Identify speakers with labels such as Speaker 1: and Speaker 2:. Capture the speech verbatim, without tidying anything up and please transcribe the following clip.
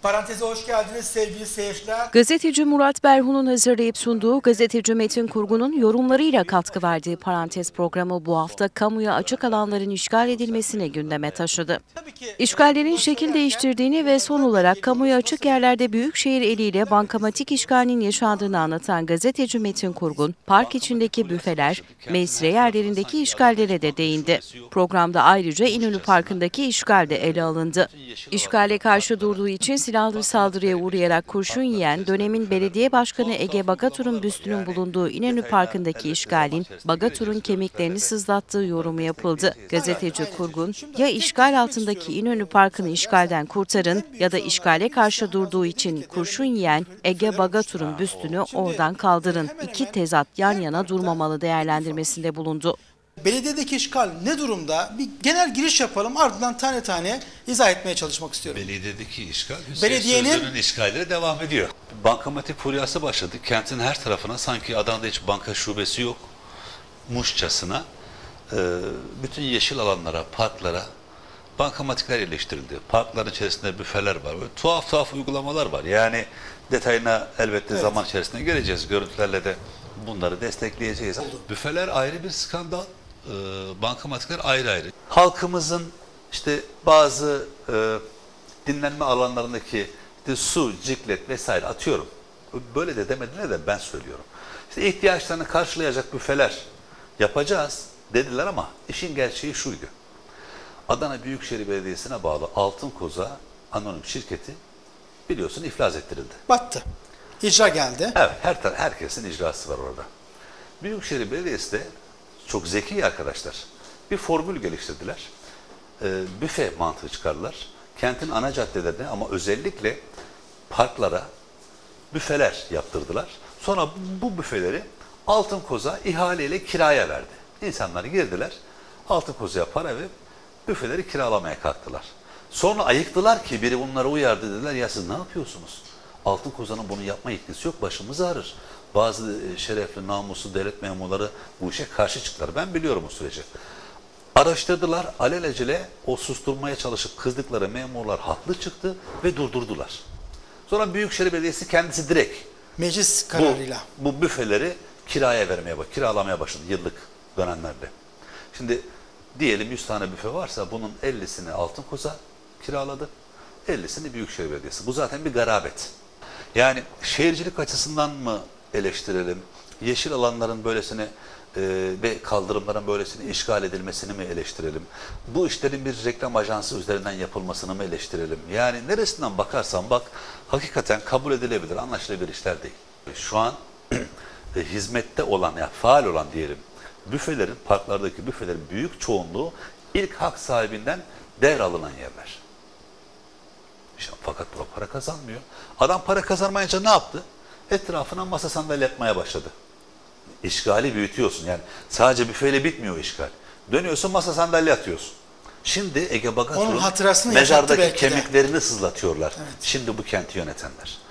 Speaker 1: Paranteze hoş geldiniz sevgili seyirciler.
Speaker 2: Gazeteci Murat Berhun'un hazırlayıp sunduğu gazeteci Metin Kurgun'un yorumlarıyla katkı verdiği Parantez programı bu hafta kamuya açık alanların işgal edilmesini gündeme taşıdı. İşgallerin şekil değiştirdiğini ve son olarak kamuya açık yerlerde büyükşehir eliyle bankamatik işgalinin yaşandığını anlatan gazeteci Metin Kurgun, park içindeki büfeler, mesire yerlerindeki işgallere de değindi. Programda ayrıca İnönü Parkı'ndaki işgal de ele alındı. İşgale karşı durduğu için silahlı saldırıya uğrayarak kurşun yiyen dönemin belediye başkanı Ege Bagatur'un büstünün bulunduğu İnönü Parkı'ndaki işgalin Bagatur'un kemiklerini sızlattığı yorumu yapıldı. Gazeteci Kurgun, ya işgal altındaki İnönü Parkı'nı işgalden kurtarın ya da işgale karşı durduğu için kurşun yiyen Ege Bagatur'un büstünü oradan kaldırın. İki tezat yan yana durmamalı değerlendirmesinde bulundu.
Speaker 1: Belediyedeki işgal ne durumda? Bir genel giriş yapalım, ardından tane tane izah etmeye çalışmak istiyorum.
Speaker 3: Belediyedeki işgal,
Speaker 1: Belediyenin
Speaker 3: Sözlüğünün işgalleri devam ediyor. Bankamatik furyası başladı. Kentin her tarafına, sanki Adana'da hiç banka şubesi yok muşçasına, bütün yeşil alanlara, parklara bankamatikler yerleştirildi. Parkların içerisinde büfeler var. Böyle tuhaf tuhaf uygulamalar var. Yani detayına elbette evet. zaman içerisinde geleceğiz. Görüntülerle de bunları destekleyeceğiz. Oldu. Büfeler ayrı bir skandal, e, bankamatikler ayrı ayrı. Halkımızın işte bazı e, dinlenme alanlarındaki işte su, ciklet vesaire atıyorum. Böyle de demediler de ben söylüyorum. İşte ihtiyaçlarını karşılayacak büfeler yapacağız dediler ama işin gerçeği şuydu. Adana Büyükşehir Belediyesi'ne bağlı Altın Koza anonim şirketi biliyorsun iflas ettirildi.
Speaker 1: Battı. İcra geldi.
Speaker 3: Evet, her herkesin icrası var orada. Büyükşehir Belediyesi de çok zeki arkadaşlar. Bir formül geliştirdiler. E, büfe mantığı çıkardılar. Kentin ana caddelerine ama özellikle parklara büfeler yaptırdılar. Sonra bu büfeleri Altın Koza ihaleyle kiraya verdi. İnsanlar girdiler, Altın Koza'ya para verip büfeleri kiralamaya kalktılar. Sonra ayıktılar ki biri bunlara uyardı, dediler ya siz ne yapıyorsunuz? Altın Koza'nın bunu yapma yetkisi yok, başımız ağrır. Bazı şerefli, namuslu devlet memurları bu işe karşı çıktılar. Ben biliyorum o süreci. Araştırdılar, alelacele o susturmaya çalışıp kızdıkları memurlar haklı çıktı ve durdurdular. Sonra Büyükşehir Belediyesi kendisi direkt
Speaker 1: meclis kararıyla
Speaker 3: bu, bu büfeleri kiraya vermeye bak, kiralamaya başladı yıllık dönemlerde. Şimdi diyelim yüz tane büfe varsa bunun ellisini Altın Koza kiraladı, ellisini Büyükşehir Belediyesi. Bu zaten bir garabet. Yani şehircilik açısından mı eleştirelim, yeşil alanların böylesine e, ve kaldırımların böylesine işgal edilmesini mi eleştirelim, bu işlerin bir reklam ajansı üzerinden yapılmasını mı eleştirelim? Yani neresinden bakarsan bak, hakikaten kabul edilebilir, anlaşılabilir işler değil. Şu an e, hizmette olan, yani faal olan diyelim, büfelerin, parklardaki büfelerin büyük çoğunluğu ilk hak sahibinden devralınan yerler. İşte, fakat bu para kazanmıyor. Adam para kazanmayınca ne yaptı? Etrafına masa sandalye yapmaya başladı. İşgali büyütüyorsun. Yani sadece büfeyle bitmiyor işgal. Dönüyorsun masa sandalye atıyorsun. Şimdi Ege Bagatur'un mezardaki kemiklerini sızlatıyorlar. Evet. Şimdi bu kenti yönetenler.